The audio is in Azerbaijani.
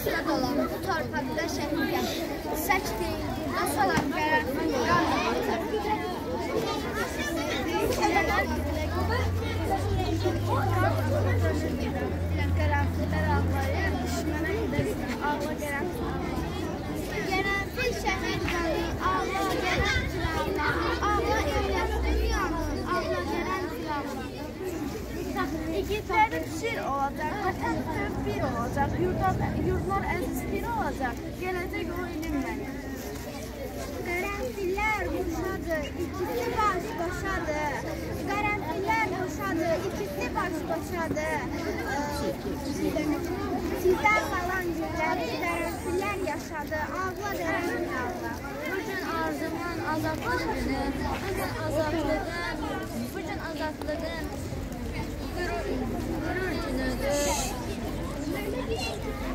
hasret olan bu torpaqda şəhid yatır. Sək deyildiğində salam qərəfin qanı batır. Qərəflər ağlayır, düşmənə gedəsən, ağla qərəfin ağlayır. Qərəfin şəhid qanı, ağla qərəfin ağlayır. Ağla evləsin yanır, ağla qərəfin ağlayır. İgidlərin şir olacaq, vətəndir bir olacaq, yurdlar əziz bir olacaq, gələcək o ilim mənim. Qərənfillər boşadır, ikisi baş başadır. Qərənfillər boşadır, ikisi baş başadır. Sizdən qalan günləri qərənfillər yaşadı, ağla qərənfil ağla. Bugün arzumun azadlıq günü, bugün azadlığın qürur günüdür.